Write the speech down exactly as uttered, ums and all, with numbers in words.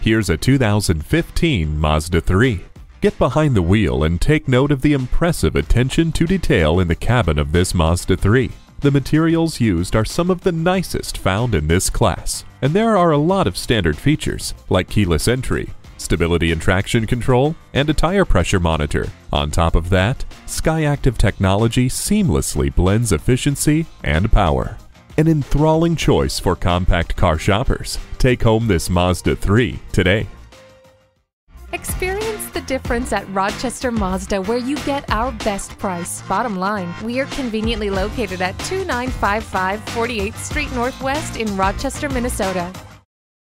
Here's a two thousand fifteen Mazda three. Get behind the wheel and take note of the impressive attention to detail in the cabin of this Mazda three. The materials used are some of the nicest found in this class, and there are a lot of standard features like keyless entry, stability and traction control, and a tire pressure monitor. On top of that, SKYACTIV technology seamlessly blends efficiency and power. An enthralling choice for compact car shoppers. Take home this Mazda three today. Experience the difference at Rochester Mazda, where you get our best price. Bottom line, we are conveniently located at two nine five five forty-eighth Street Northwest in Rochester, Minnesota.